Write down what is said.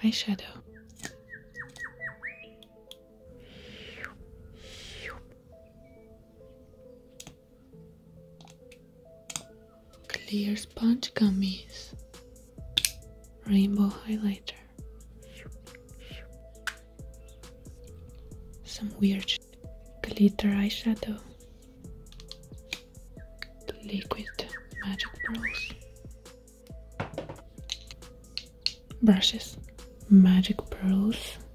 eyeshadow. Clear sponge gummies. Rainbow highlighter. Some weird glitter eyeshadow. Liquid magic pearls. Brushes. Magic pearls.